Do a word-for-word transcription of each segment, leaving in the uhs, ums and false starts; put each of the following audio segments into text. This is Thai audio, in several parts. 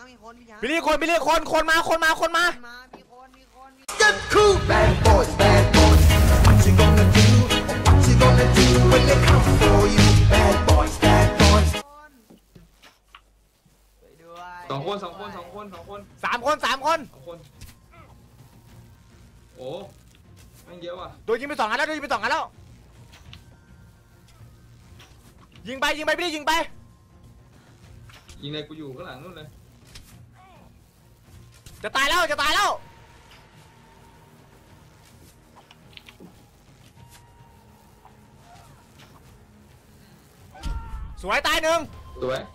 มีคนพี่ช้างบิลลี่คนบิลลี่คนคนมาคนมาคนมามีคนมีคนมี Get cool bad boys bad boys What you gonna do What you gonna do when they come for you Bad boys bad boys สองคนสองคนสองคนสองคนสามคนสามคนสองคนโอ้ไม่เยอะว่ะโดนยิงไปสองนัดแล้วโดนยิงไปสองนัดแล้วยิงไปยิงไปบิลลี่ยิงไปยิงเลยกูอยู่ข้างหลังนู่นเลยจะตายแล้วจะตายแล้วสวยตายหนึ่งสวย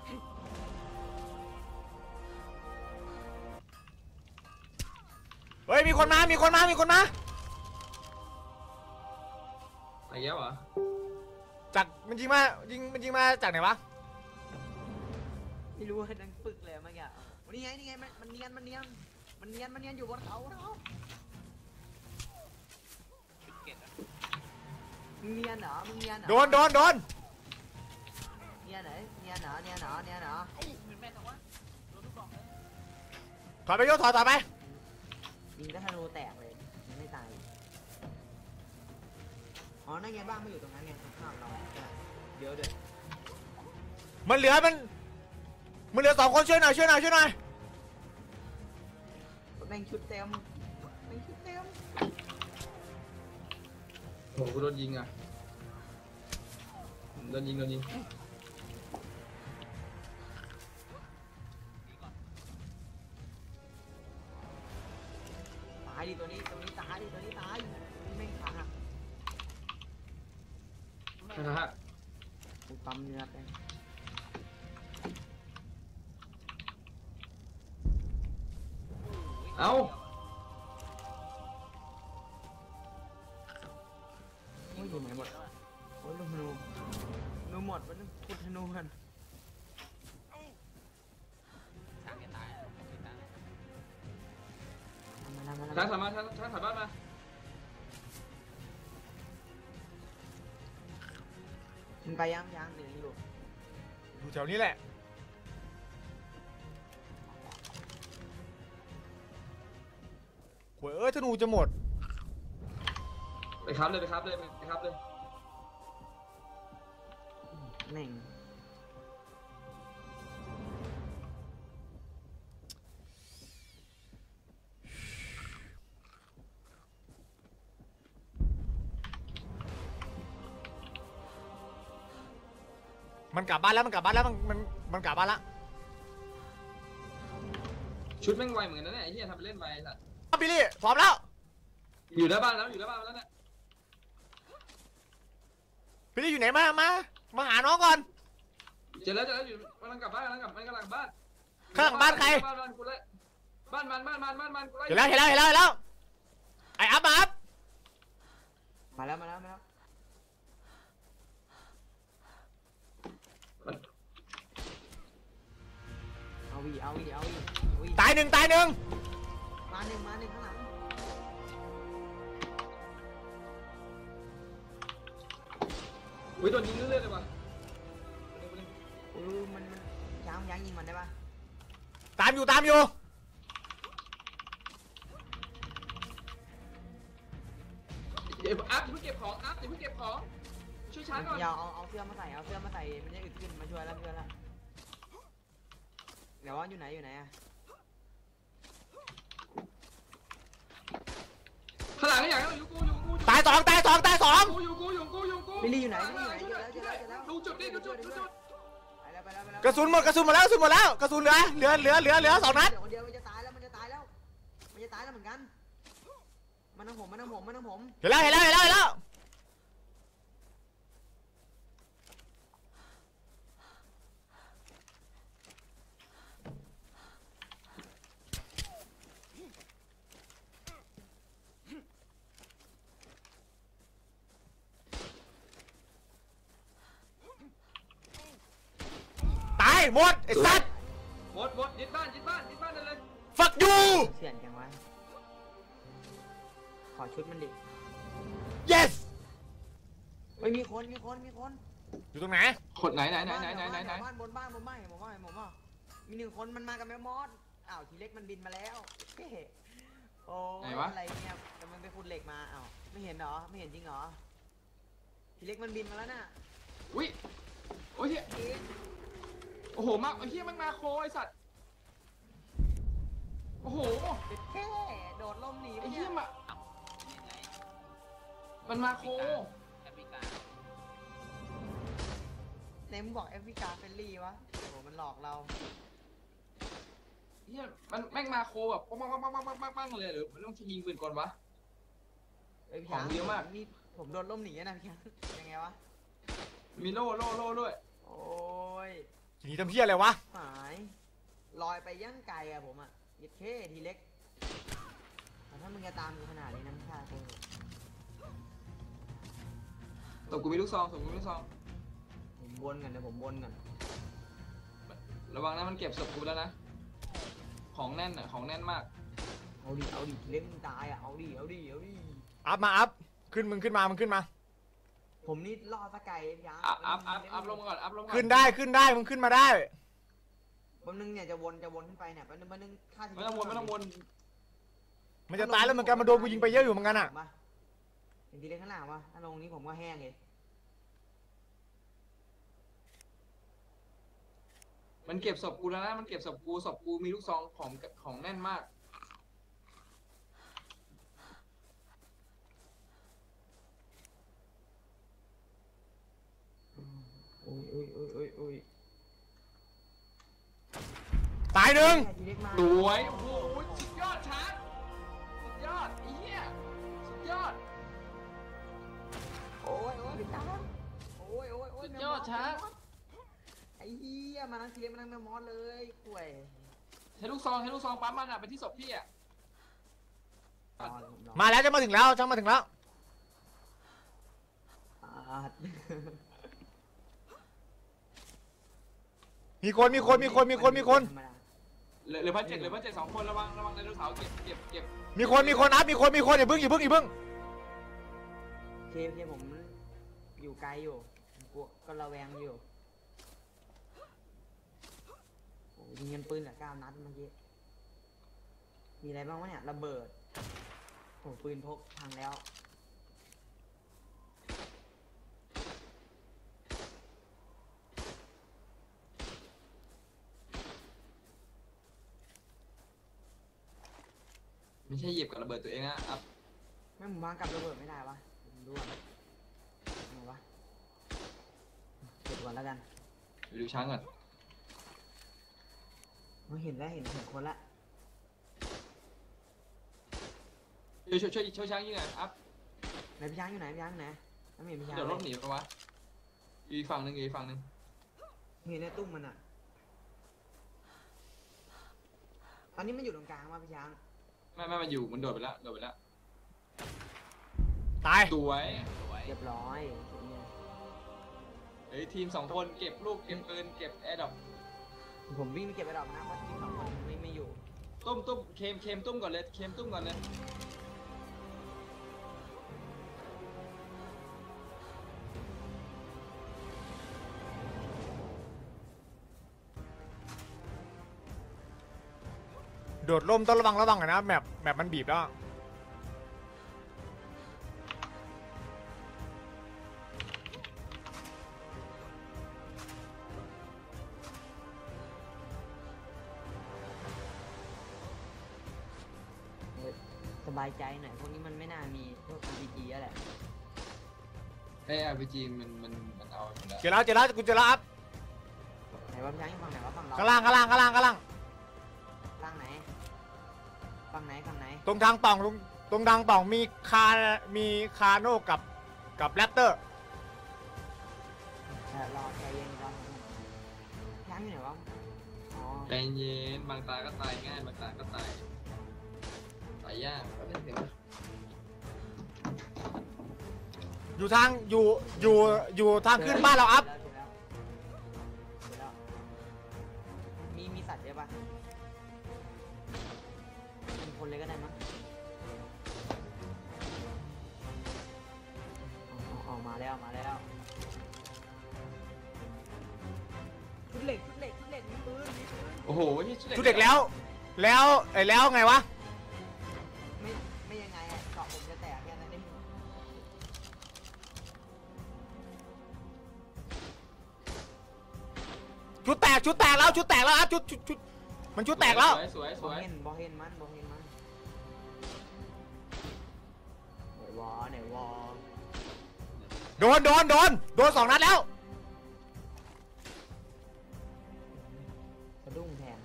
เฮ้ยมีคนมามีคนมามีคนมาอะไรเงี้ยวะจากมันยิงมายิงมันยิงมาจากไหนวะไม่รู้ว่าดังปึกเลยเมื่อกี้วันนี้ไงนี่ไงมันมันเนียนมันเนียนมันเนียนมันเนียนอยู่บนเขาเนาะมึงเนียนเหรอมึงเนียนเหรอโดนโดนโดนเนียนไหนเนียนเหรอเนียนเหรอเนียนเหรอถอยไปโยถอยถอยไปยิงก็ธนูแตกเลยยังไม่ตายอ๋อนั่นไงบ้างไม่อยู่ตรงนั้นไงข้างเราเยอะเลยมันเหลือมันมันเหลือสองคนช่วยหน่อยช่วยหน่อยช่วยหน่อยแม่งชุดเต็มแม่งชุดเต็มโหกูโดนยิงอ่ะโดนยิงโดนยิงตายดิตัวนี้ตัวนี้ตายดิตัวนี้ตายไม่ขาหักนะฮะกูปั๊มเนื้อไปเอ้าโอ้ยอยู่ไหนหมดโอ้ยลูกธนูธนูหมดมันขุดธนูกันช้างสามารถช้างช้างสามารถมามึงไปยังยังหนึ่งอยู่อยู่แถวนี้แหละโว้ยเอ้ยธนูจะหมดไปครับเลยไปครับเลยไปครับเลยแม่งมันกลับบ้านแล้วมันกลับบ้านแล้วมันมันมันกลับบ้านแล้วชุดแม่งไวเหมือนกันนะเนี่ยไอ้เหี้ยทำไปเล่นไปสัตว์บิลลี่พร้อมแล้วอยู่หน้าบ้านแล้วอยู่หน้าบ้านแล้วเนี่ยบิลลี่อยู่ไหนมามามาหาน้องก่อนเจอแล้วเจอแล้วอยู่กำลังกลับบ้านกำลังกลับมันกำลังบ้านข้างบ้านใครบ้านบ้านกูเลยบ้านมันบ้านมันบ้านมันกูเลยเห็นแล้วเห็นแล้วเห็นแล้วเห็นแล้วไอ้อัพมาอัพมาแล้วมาแล้วมาแล้วเอาวีเอาวีเอาวีตายหนึ่งตายหนึ่งมาหนึ่งมาหนึ่งข้างหลังอุ้ยโดนยิงเรื่อยๆเลยว่ะอุ้ยมันมันย้างย้างยิงมันได้ปะตามอยู่ตามอยู่เดี๋ยวอัพอย่าเพิ่งเก็บของอัพอย่าเพิ่งเก็บของช่วยช้าก่อนอย่าเอาเอาเสื้อมาใส่เอาเสื้อมาใส่มันจะอึดขึ้นมาช่วยแล้วช่วยแล้วเดี๋ยวว่าอยู่ไหนอยู่ไหนอะข้างหลังก็อย่างนั้นอยู่กูอยู่กูตายสองตายสองตายสองกูอยู่กูอยู่กูอยู่กูบิลลี่อยู่ไหนบิลลี่อยู่ไหนเจอแล้วเจอแล้วเจอแล้วดูจุดดิดูจุดดูจุดไปแล้วไปแล้วไปแล้วกระสุนหมดกระสุนหมดแล้วกระสุนหมดแล้วกระสุนเหลือเหลือเหลือเหลือเหลือสองนัดคนเดียวมันจะตายแล้วมันจะตายแล้วมันจะตายแล้วเหมือนกันมันต้องผมมันต้องผมมันต้องผมเห็นแล้วเห็นแล้วเห็นแล้วเห็นแล้วหมดไอ้สัตว์หมดหมดยึดบ้านยึดบ้านยึดบ้านเลย fuck you เสียนจังวะขอชุดมันดิ yes ไม่มีคนมีคนมีคนอยู่ตรงไหนคนไหนไหนไหนไหนไหนไหนไหนบ้านบนบ้านบนบ้านผมว่าผมว่ามีหนึ่งคนมันมากับแมวมอสอ้าวทีเล็กมันบินมาแล้วเฮ้โอ้ไหนวะอะไรเนี่ยแต่มันไปขุดเหล็กมาอ้าวไม่เห็นเหรอไม่เห็นจริงเหรอทีเล็กมันบินมาแล้วน่ะอุ้ยโอ้ยเฮียเอ๊ะโอ้โหมาไอ้เฮียมันมาโคไอสัตว์โอ้โหแค่โดดล่มหนีไปไอ้เนี่เฮียยมายังไงมันมาโคแอฟริกาไหนมึงบอกแอฟริกาเฟรนลี่วะโอ้โหมันหลอกเราเฮียมันแม่งมาโคแบบปังปังปังปังปังปังปังเลยหรือมันต้องยิงปืนก่อนวะเอ้ยพี่ของช้างเยอะมากนี่ผมโดนล่มหนีนะพี่ช้างยังไงวะมีโล่โล่โล่ด้วยโอ้ยหนีทำเพี้ยอะไรวะหายลอยไปย่างไกลอะผมอะยึดเท่ทีเล็กแต่ถ้ามึงจะตามกูขนาดนี้น้ำชากูตบกูมีลูกซองตบกูมีลูกซองผมบนกันเดี๋ยวผมบนกันระวังนะมันเก็บศพกูแล้วนะของแน่นอ่ะของแน่นมากเอาดิเอาดิทีเล็กมึงตายอะเอาดิเอาดิเอาดิอัพมาอัพขึ้นมึงขึ้นมามึงขึ้นมาผมนี่ล่อสกายพี่ช้างอัพอัพอัพอัพลงมาก่อนอัพลงมาก่อนขึ้นได้ขึ้นได้มึงขึ้นมาได้แป๊บนึงเนี่ยจะวนจะวนขึ้นไปเนี่ยแป๊บนึงแป๊บนึงฆ่าทีไม่ต้องวนไม่ต้องวนมันจะตายแล้วเหมือนกันมาโดนกูยิงไปเยอะอยู่เหมือนกันอ่ะมาเห็นทีเล็กข้างหลังวะถ้าลงนี้ผมก็แห้งเลยมันเก็บศพกูแล้วนะมันเก็บศพกูศพกูมีลูกซองของของแน่นมากโอ้ยโอ้ยโอ้ยโอ้ยโอ้ยตายหนึ่งทีเล็กมาสวยโอ้โหสุดยอดชาร์จสุดยอดไอ้เหี้ยสุดยอดโอ้ยโอ้ยพี่ช้างโอ้ยโอ้ยโอ้ยสุดยอดชาร์จไอ้เหี้ยมานั่งทีเล็กมานั่งแมวมอสเลยข่วยใช้ลูกซองใช้ลูกซองปั๊มมันอ่ะไปที่ศพพี่อ่ะรอเลยผมรอมาแล้วจะมาถึงแล้วจะมาถึงแล้วอ่ามีคนมีคนมีคนมีคนมีคนธรรมดาเหลือเหลือพันเจ็ดเหลือพันเจ็ดสองคนระวังระวังไดโนเสาร์เก็บเก็บเก็บมีคนมีคนอัพมีคนมีคนอย่าเพิ่งอย่าเพิ่งอย่าเพิ่งเคเคผมอยู่ไกลอยู่ผมกลัวก็ระแวงอยู่โอ้ยยิงเงินปืนเหลือเก้านัดเมื่อกี้มีอะไรบ้างวะเนี่ยระเบิดโอ้ปืนพกพังแล้วไม่ใช่เหยียบกับระเบิดตัวเองนะอัพแม่งผมวางกับระเบิดไม่ได้วะผมดูก่อนไงวะเก็บก่อนแล้วกันไปดูช้างก่อนเราเห็นแล้วเห็นเห็นคนละช่วยช่วยช่วยช่วยช้างยิงหน่อยอัพไหนพี่ช้างอยู่ไหนพี่ช้างอยู่ไหนไม่เห็นพี่ช้างเดี๋ยวรถหเลยนีไปวะอยู่อีกฝั่งหนึ่งอยู่อีกฝั่งหนึ่งเห็นในตุ้มมันอ่ะตอนนี้มันอยู่ตรงกลางมาพี่ช้างไม่ไม่มันอยู่มันโดดไปแล้วโดดไปแล้วตายสวยสวยเรียบร้อยเฮ้ยทีมสองคนเก็บลูกเก็บปืนเก็บแอร์ดรอปผมวิ่งไปเก็บไปดอกนะเพราะทีมสองคนไม่ไม่อยู่ตุ้มตุ้มเคมเคมตุ้มก่อนเลยเคมตุ้มก่อนเลยโดดร่มต้องระวังระวังหน่อยนะแมปแมปมันบีบแล้วเฮ้ยสบายใจหน่อยพวกนี้มันไม่น่ามีพวก อาร์ พี จี แล้วแหละไอ้อาร์พีจีมันมันมันเอาหมดแล้วเจอแล้วเจอแล้วกูเจอแล้วอัพไหนว่าพี่ช้างอยู่ฝั่งไหนวะฝั่งเราข้างล่างข้างล่างข้างล่างข้างล่างล่างไหนฝั่งไหนฝั่งไหนตรงทางป่องตรงตรงทางป่องมีคามีคาโน่กับกับแรปเตอร์เออรอใจเย็นรอช้างอยู่ไหนวะอ๋อใจเย็นบางตาก็ตายง่ายบางตาก็ตายตายยากก็เป็นเสียงอยู่ทางอยู่อยู่อยู่ทางขึ้นบ้านเราอัพเจอแล้วเจอแล้วมีมีสัตว์เยอะปะมีคนเลยก็ได้มั้งเอาเอาเอามาแล้วมาแล้วชุดเหล็กชุดเหล็กชุดเหล็กมีปืนมีปืนโอ้โหนี่ชุดเด็กแล้ว แล้วไอ้แล้วไงวะไม่ไม่ยังไงอะเกาะผมจะแตกแค่นั้นเองชุดแตกชุดแตกแล้วชุดแตกแล้วอ่ะชุดชุดชุดมันชุดแตกแล้วสวยสวยสบอวยเห็นบอเห็นมันบอเห็นมันไหนวอไหนวอโดนโดนโดนโดนสองนัดแล้วสะดุ้งแทน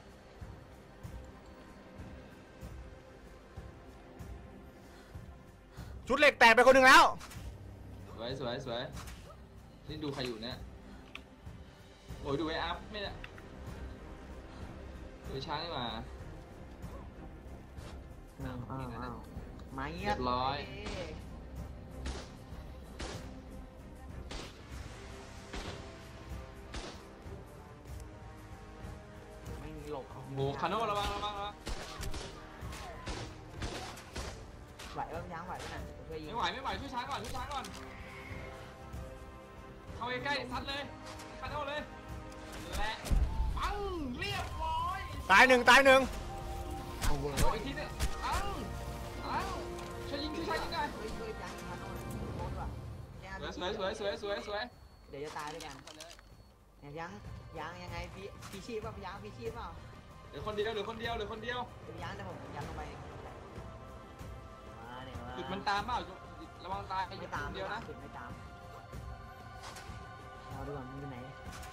ชุดเหล็กแตกไปคนหนึ่งแล้วสวยสวยสวยนี่ดูใครอยู่เนี่ยโอ้ยดูไอ้อัพไม่เนี่ยดูช้างนี่มาอ้าวอ้าวอ้าวมาเงียเรียบร้อยไม่หลบโอ้โหคาโน่ระวังระวังระวังไหวป่ะพี่ช้างไหวป่ะน่ะช่วยยิงไม่ไหวไม่ไหวช่วยช้างก่อนช่วยช้างก่อนเข้าใกล้ๆซัดเลยคาโน่เลยและปังเรียบร้อยตายหนึ่งตายหนึ่งเอาเวอร์โอ้ยทีเนี่ยปังปังช่วยยิงช่วยช้างยิงหน่อยช่วยช่วยช้างยิงพาโน่หน่อยโคตรว่ะยังไงสวยสวยสวยสวยสวยสวยเดี๋ยวจะตายด้วยกันคนเลยเนี่ยยังยังยังไงพี่พี่ชีพป่ะพี่ยังพี่ชีพเปล่าเหลือคนเดียวเหลือคนเดียวเหลือคนเดียวพี่ยังแต่ผมยันลงไปมาเนี่ยมาจุดมันตามเปล่าระวังตายไม่ตามเดียวนะสุดไม่ตามเราดูก่อนมันอยู่ไหน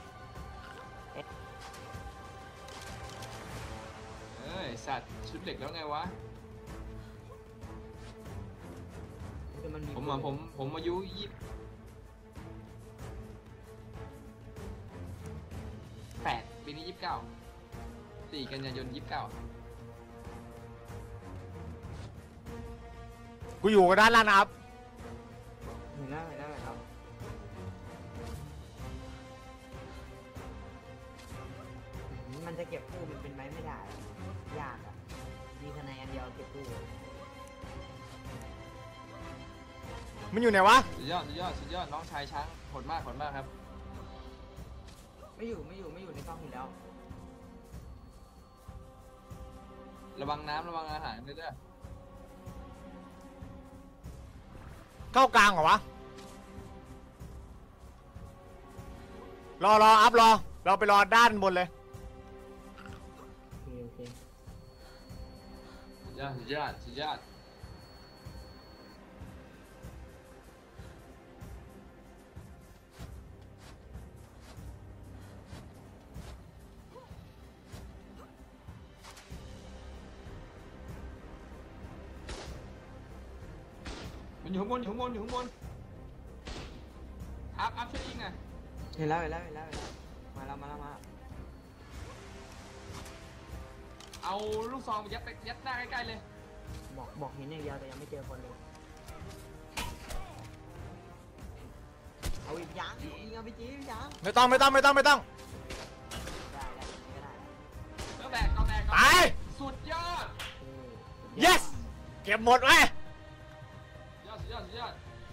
เอ้ยสัตว์ชุดเด็กแล้วไงวะคือมันมีผมอะผมผมอายุยี่แปดปีนี้ยี่สิบเก้าสี่กันยายนยี่สิบเก้ากูอยู่กับด้านล่างนะครับเห็นแล้วเห็นแล้วเห็นแล้วมันจะเก็บคู่มันเป็นไม้ไม่ได้ยากอ่ะมีคะแนนเดียวเก็บคู่มันอยู่ไหนวะสุดยอดสุดยอดสุดยอดน้องชายช้างโหดมากโหดมากครับไม่อยู่ไม่อยู่ไม่อยู่ในกล้องเห็นแล้วระวังน้ำระวังอาหารด้วยเด้อเข้ากลางเหรอวะรอรออัพรอเราไปรอด้านบนเลยโอเคโอเคสุดยอดสุดยอดสุดยอดมันอยู่ข้างบนอยู่ข้างบนอยู่ข้างบนอัพอัพช่วยยิงหน่อยเห็นแล้วเห็นแล้วเห็นแล้วเห็นแล้วมาแล้วมาแล้วมาเอาลูกซองไปยัดไปยัดหน้าใกล้ๆเลยบอกบอกเห็นอย่างเดียวแต่ยังไม่เจอคนเลยเอาอีกยังยิงเอาไปจีบยังไม่ต้องไม่ต้องไม่ต้องไม่ต้องได้ได้ไม่ได้แล้วแตกก็แตกตายสุดยอดเออ yes เก็บหมดไว้ยอดสุดยอดสุดยอด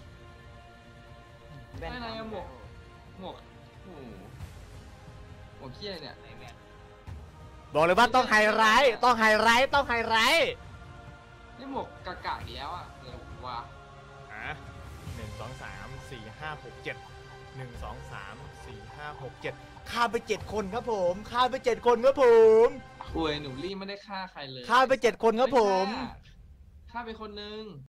แว่นไม่ไหนอะดำหมวก หมวกโอ้โหหมวกเขี้ยเนี่ยในแมทบอกเลยว่าต้องไฮไลท์ต้องไฮไลท์ต้องไฮไลท์นี่หมวกกากาอีกแล้วอ่ะเออว้าอ่ะหนึ่งสองสามสี่ห้าหกเจ็ดหนึ่งสองสามสี่ห้าหกเจ็ดฆ่าไปเจ็ดคนครับผมฆ่าไปเจ็ดคนครับผมอวยหนูรี่ไม่ได้ฆ่าใครเลยฆ่าไปเจ็ดคนครับผมฆ่าฆ่าไปคนนึง